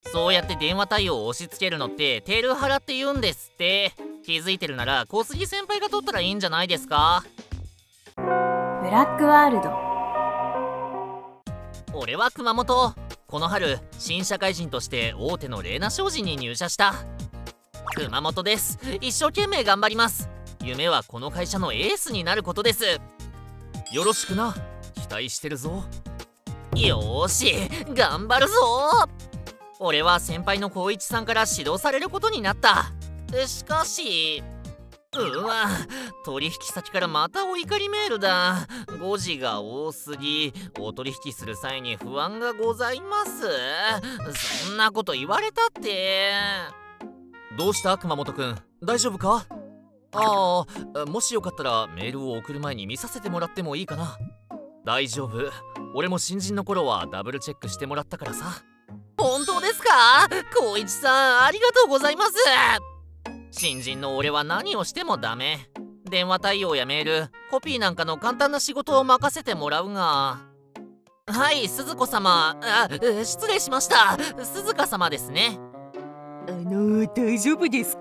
そうやって電話対応を押し付けるのってテルハラって言うんですって。気づいてるなら小杉先輩が取ったらいいんじゃないですか。 ブラックワールド。 俺は熊本。この春新社会人として大手のレーナ商事に入社した熊本です。一生懸命頑張ります。夢はこの会社のエースになることです。よろしくな。期待してるぞ。よーし頑張るぞ。俺は先輩の光一さんから指導されることになった。しかし取引先からまたお怒りメールだ。誤字が多すぎ、お取引する際に不安がございます。そんなこと言われたって。どうした熊本くん、大丈夫か。もしよかったらメールを送る前に見させてもらってもいいかな。大丈夫、俺も新人の頃はダブルチェックしてもらったからさ。本当ですか。光一さんありがとうございます。新人の俺は何をしてもダメ。電話対応やメール、コピーなんかの簡単な仕事を任せてもらうが。はい、鈴子様。失礼しました。鈴鹿様ですね。 大丈夫ですか。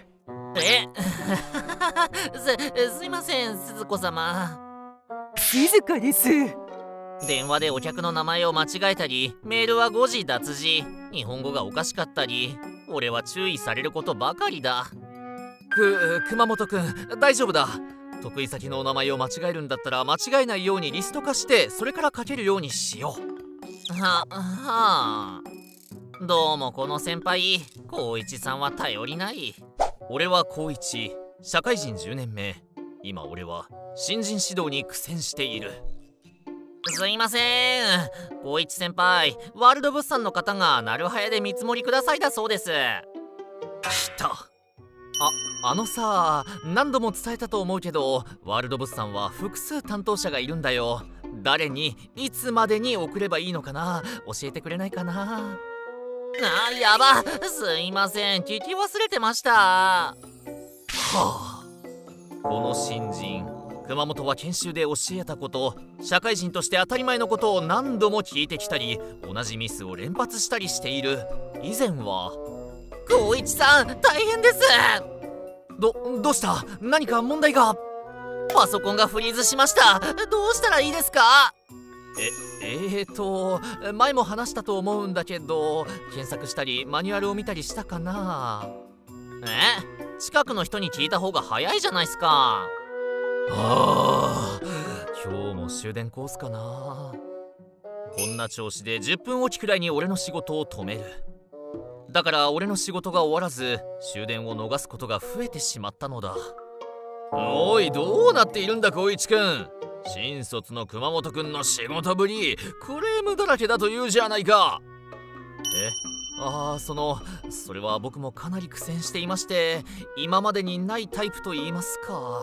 すいません、鈴子様。 静かです。 電話でお客の名前を間違えたり、メールは誤字脱字、日本語がおかしかったり、俺は注意されることばかりだ。熊本くん大丈夫だ。得意先のお名前を間違えるんだったら間違えないようにリスト化してそれから書けるようにしよう。はあ。どうもこの先輩光一さんは頼りない。俺は光一、社会人10年目。今俺は新人指導に苦戦している。すいません、光一先輩、ワールド物産の方がなるはやで見積もりくださいだそうです。来た。あのさ、何度も伝えたと思うけど、ワールド物産は複数担当者がいるんだよ。誰にいつまでに送ればいいのかな、教えてくれないかな。やば、すいません、聞き忘れてました。はあ、この新人熊本は研修で教えたこと、社会人として当たり前のことを何度も聞いてきたり、同じミスを連発したりしている。以前は光一さん大変です。どうした。何か問題が。パソコンがフリーズしました。どうしたらいいですか。前も話したと思うんだけど、検索したりマニュアルを見たりしたかな。近くの人に聞いた方が早いじゃないですか。今日も終電コースかな。こんな調子で10分おきくらいに俺の仕事を止める。だから俺の仕事が終わらず終電を逃すことが増えてしまったのだ。おい、どうなっているんだ光一くん。新卒の熊本くんの仕事ぶりクレームだらけだと言うじゃないか。それは僕もかなり苦戦していまして、今までにないタイプと言いますか。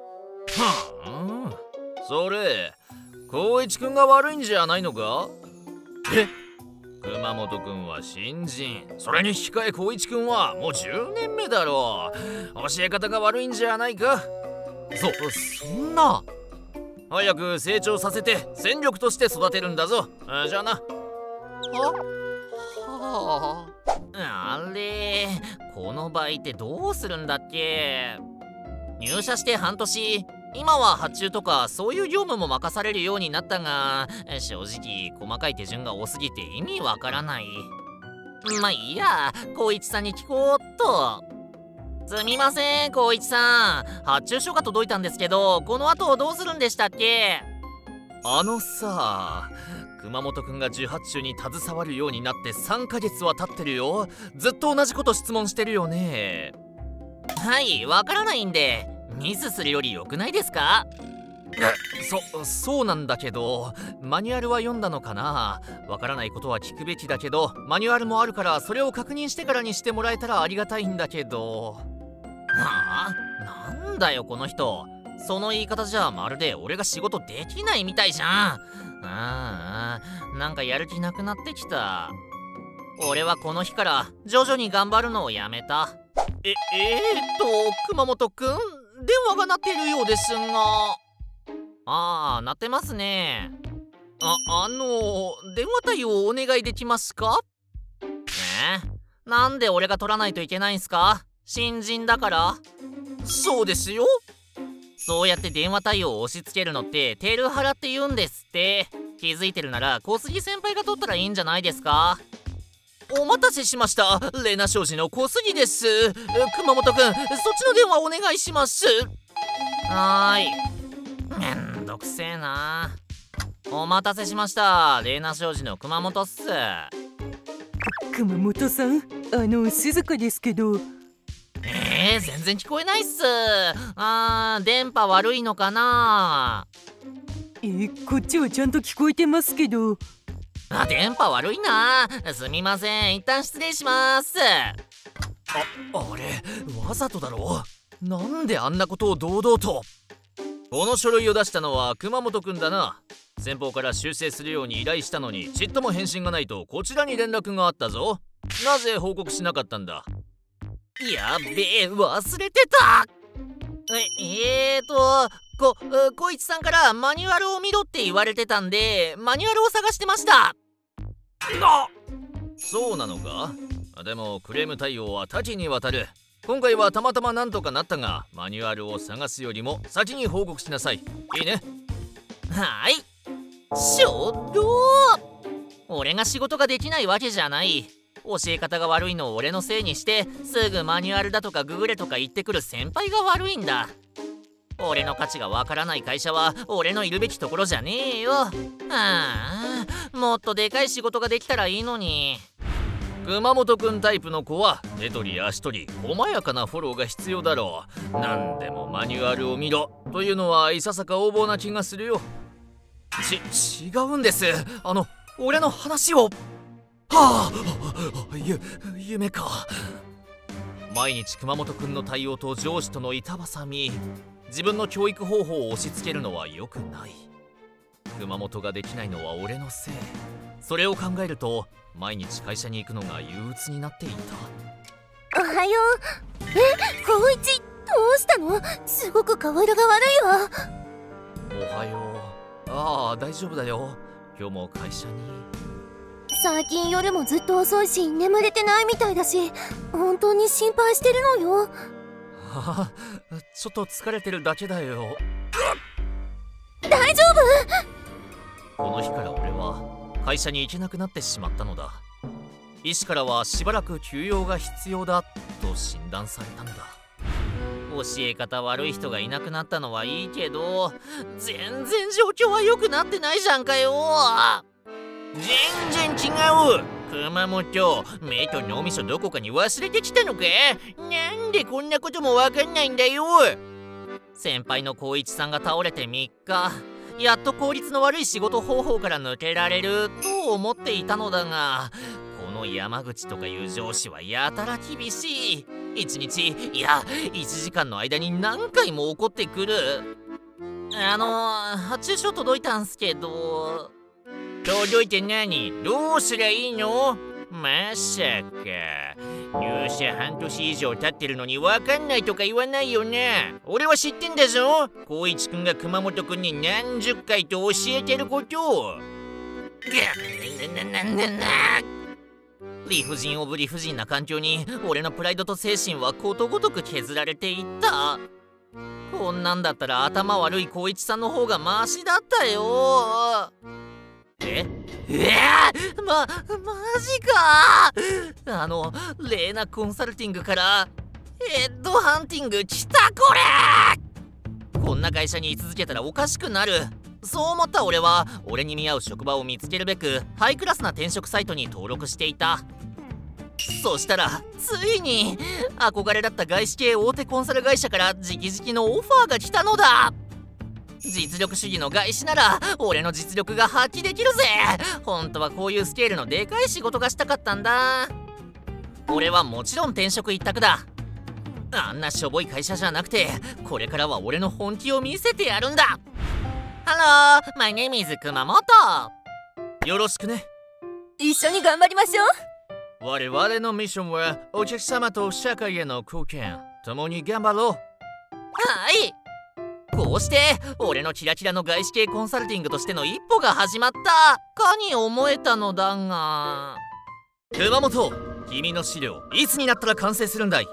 それ光一くんが悪いんじゃないのか。熊本くんは新人、それに引き換え光一くんはもう10年目だろう。教え方が悪いんじゃないか。そんな。早く成長させて戦力として育てるんだぞ。じゃあな。あれ、この場合ってどうするんだっけ。入社して半年、今は発注とかそういう業務も任されるようになったが、正直細かい手順が多すぎて意味わからない。まあいいや、光一さんに聞こうっと。すみません光一さん、発注書が届いたんですけど、この後どうするんでしたっけ。熊本くんが受発注に携わるようになって3ヶ月は経ってるよ。ずっと同じこと質問してるよね。はい、わからないんでミスするより良くないですか。そうなんだけど、マニュアルは読んだのかな。わからないことは聞くべきだけど、マニュアルもあるからそれを確認してからにしてもらえたらありがたいんだけど。なんだよこの人。その言い方じゃまるで俺が仕事できないみたいじゃん。なんかやる気なくなってきた。俺はこの日から徐々に頑張るのをやめた。熊本くん、電話が鳴っているようですが。鳴ってますね。電話対応お願いできますか。 なんで俺が取らないといけないんすか？新人だから。そうですよ。そうやって電話対応を押し付けるのってテルハラって言うんですって。気づいてるなら小杉先輩が取ったらいいんじゃないですか？お待たせしました。レナ商事の小杉です。熊本くん、そっちの電話お願いします。はーい。めんどくせえな。お待たせしました。レナ商事の熊本っす。 熊本さん、静かですけど。 全然聞こえないっす。電波悪いのかな。 こっちはちゃんと聞こえてますけど。 電波悪いな。すみません、一旦失礼します。あれ、わざとだろ。なんであんなことを堂々と。この書類を出したのは熊本くんだな。先方から修正するように依頼したのにちっとも返信がないとこちらに連絡があったぞ。なぜ報告しなかったんだ？やべえ、忘れてた。小一さんからマニュアルを見ろって言われてたんでマニュアルを探してました。そうなのか。でもクレーム対応は多岐にわたる。今回はたまたまなんとかなったが、マニュアルを探すよりも先に報告しなさい。いいね。はい。ちょっと、俺が仕事ができないわけじゃない。教え方が悪いのを俺のせいにしてすぐマニュアルだとかググれとか言ってくる先輩が悪いんだ。俺の価値がわからない会社は俺のいるべきところじゃねえよ。もっとでかい仕事ができたらいいのに。熊本くんタイプの子は手取り足取り細やかなフォローが必要だろう。なんでもマニュアルを見ろというのはいささか横暴な気がするよ。違うんです。俺の話を。夢か。毎日熊本くんの対応と上司との板挟み。自分の教育方法を押し付けるのは良くない。熊本ができないのは俺のせい。それを考えると毎日会社に行くのが憂鬱になっていた。 おはよう。光一、どうしたの？すごく顔色が悪いわ。 おはよう。大丈夫だよ。今日も会社に。 最近夜もずっと遅いし眠れてないみたいだし、本当に心配してるのよ。 ちょっと疲れてるだけだよ。 大丈夫？この日から俺は会社に行けなくなってしまったのだ。医師からはしばらく休養が必要だと診断されたんだ。教え方悪い人がいなくなったのはいいけど、全然状況は良くなってないじゃんかよ。全然違う。熊本、目と脳みそどこかに忘れてきたのか？なんでこんなこともわかんないんだよ。先輩の光一さんが倒れて3日、やっと効率の悪い仕事方法から抜けられると思っていたのだが、この山口とかいう上司はやたら厳しい。1日、いや1時間の間に何回も怒ってくる。発注書届いたんすけど。届いて何？どうすりゃいいの？まさか入社半年以上経ってるのに分かんないとか言わないよな。俺は知ってんだぞ。光一くんが熊本くんに何十回と教えてることを。理不尽オブ理不尽な環境に俺のプライドと精神はことごとく削られていった。こんなんだったら頭悪い光一さんの方がマシだったよ。マジか。レーナコンサルティングからヘッドハンティング来た。こんな会社に居続けたらおかしくなる。そう思った俺は俺に見合う職場を見つけるべくハイクラスな転職サイトに登録していた。そしたらついに憧れだった外資系大手コンサル会社から直々のオファーが来たのだ。実力主義の外資なら俺の実力が発揮できるぜ。本当はこういうスケールのでかい仕事がしたかったんだ。俺はもちろん転職一択だ。あんなしょぼい会社じゃなくてこれからは俺の本気を見せてやるんだ。Hello, my name is 熊本。よろしくね。 一緒に頑張りましょう。 我々のミッションはお客様と社会への貢献。共に頑張ろう。はい。こうして俺のキラキラの外資系コンサルティングとしての一歩が始まったかに思えたのだが、熊本、 君の資料いつになったら完成するんだい？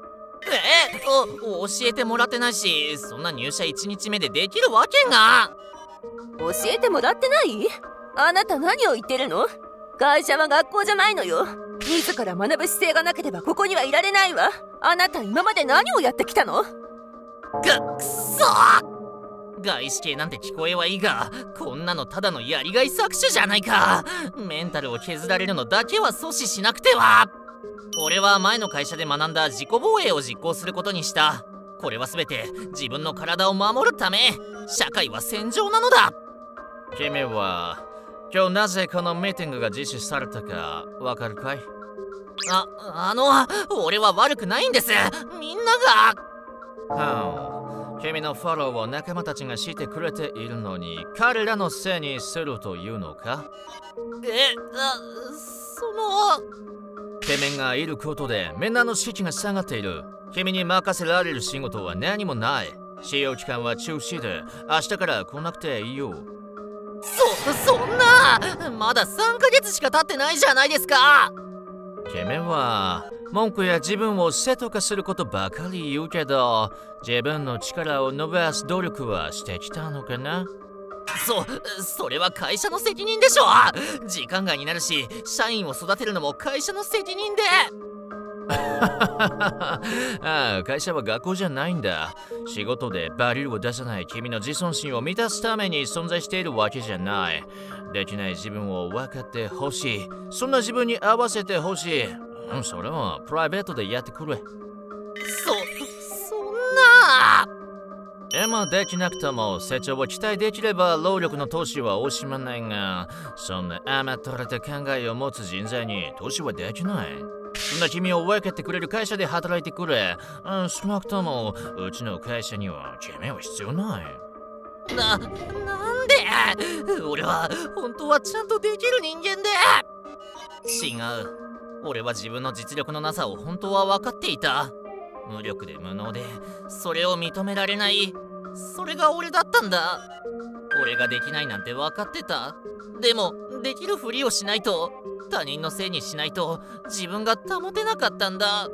教えてもらってないし、そんな入社1日目でできるわけが。 教えてもらってない？あなた何を言ってるの？会社は学校じゃないのよ。自ら学ぶ姿勢がなければここにはいられないわ。あなた今まで何をやってきたの？ くそー！外資系なんて聞こえはいいが、こんなのただのやりがい搾取じゃないか。メンタルを削られるのだけは阻止しなくては。俺は前の会社で学んだ自己防衛を実行することにした。これは全て自分の体を守るため。社会は戦場なのだ。君は今日なぜこのミーティングが実施されたかわかるかい？俺は悪くないんです。みんなが。君のフォローを仲間たちがしてくれているのに、彼らのせいにするというのか？君がいることでみんなの士気が下がっている。君に任せられる仕事は何もない。使用期間は中止で、明日から来なくていいよ。そんな！まだ3ヶ月しか経ってないじゃないですか。君は文句や自分を正当化することばかり言うけど、自分の力を伸ばす努力はしてきたのかな？それは会社の責任でしょ。時間外になるし、社員を育てるのも会社の責任で。会社は学校じゃないんだ。仕事でバリューを出さない君の自尊心を満たすために存在しているわけじゃない。できない自分を分かってほしい。そんな自分に合わせてほしい。それはプライベートでやってくれ。そんな。今できなくとも成長を期待できれば労力の投資は惜しまないが、そんな甘ったれた考えを持つ人材に投資はできない。そんな君を分かってくれる会社で働いてくれ。少なくともうちの会社には君は必要ない。なんで？俺は本当はちゃんとできる人間で。違う。俺は自分の実力のなさを本当は分かっていた。無力で無能で、それを認められない。それが俺だったんだ。俺ができないなんて分かってた。でもできるふりをしないと、他人のせいにしないと自分が保てなかったんだ。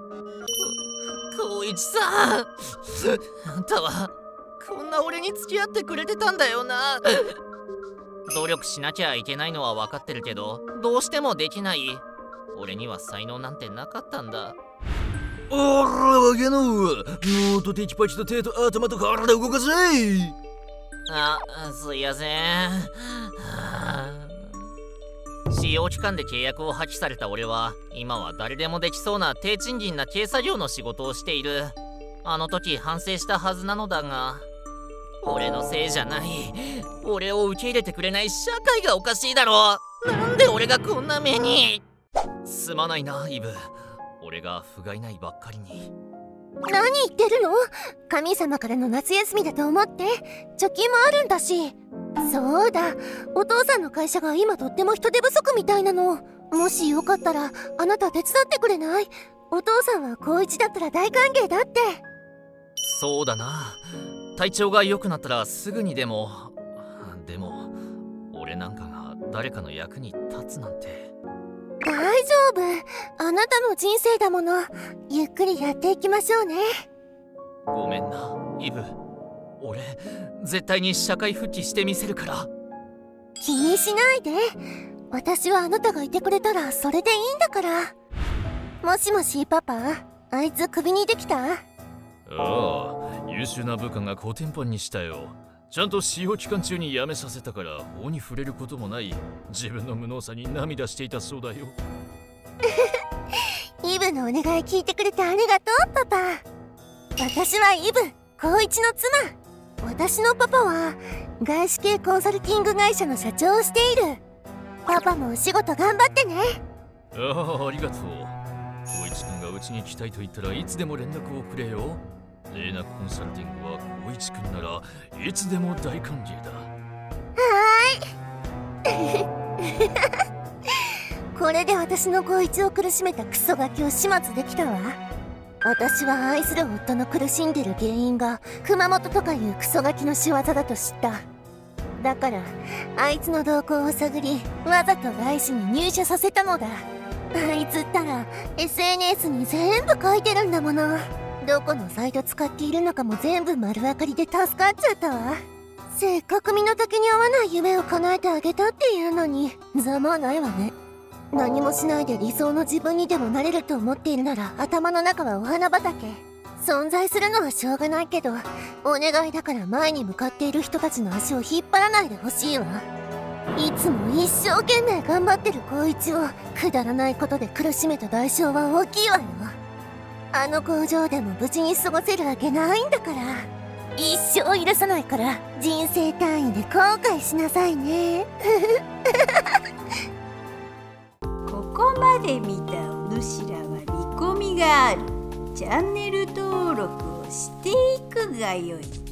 光一さん、あんたはこんな俺に付き合ってくれてたんだよな。努力しなきゃいけないのは分かってるけど、どうしてもできない。俺には才能なんてなかったんだ。おらわけのもっとテキパキと手と頭と体動かせ。すいません。使用期間で契約を破棄された俺は、今は誰でもできそうな低賃金な軽作業の仕事をしている。あの時反省したはずなのだが、俺のせいじゃない。俺を受け入れてくれない社会がおかしいだろ。なんで俺がこんな目に。すまないな、イブ。俺が不甲斐ないばっかりに。 何言ってるの？神様からの夏休みだと思って。貯金もあるんだし。そうだ、お父さんの会社が今とっても人手不足みたいなの。もしよかったらあなた手伝ってくれない？お父さんは高一だったら大歓迎だって。 そうだな。体調が良くなったらすぐにでも。でも俺なんかが誰かの役に立つなんて。 大丈夫、あなたの人生だもの。ゆっくりやっていきましょうね。 ごめんな、イブ。俺絶対に社会復帰してみせるから。 気にしないで。私はあなたがいてくれたらそれでいいんだから。もしもしパパ、あいつクビにできた？ ああ、優秀な部下がコテンパンにしたよ。ちゃんと使用期間中に辞めさせたから法に触れることもない。自分の無能さに涙していたそうだよ。 イブのお願い聞いてくれてありがとうパパ。私はイブ、光一の妻。私のパパは外資系コンサルティング会社の社長をしている。パパもお仕事頑張ってね。 ありがとう。光一くんがうちに来たいと言ったらいつでも連絡をくれよ。レーナコンサルティングは光一くんならいつでも大歓迎だ。 これで私の光一を苦しめたクソガキを始末できたわ。私は愛する夫の苦しんでる原因が熊本とかいうクソガキの仕業だと知った。だからあいつの動向を探り、わざと外資に入社させたのだ。 あいつったら SNS に全部書いてるんだもの。どこのサイト使っているのかも全部丸分かりで助かっちゃったわ。せっかく身の丈に合わない夢を叶えてあげたっていうのにざまあないわね。何もしないで理想の自分にでもなれると思っているなら頭の中はお花畑。存在するのはしょうがないけど、お願いだから前に向かっている人たちの足を引っ張らないでほしいわ。いつも一生懸命頑張ってる光一をくだらないことで苦しめた代償は大きいわよ。あの工場でも無事に過ごせるわけないんだから。一生許さないから人生単位で後悔しなさいね。 ここまで見たお主らは見込みがある。チャンネル登録をしていくがよい。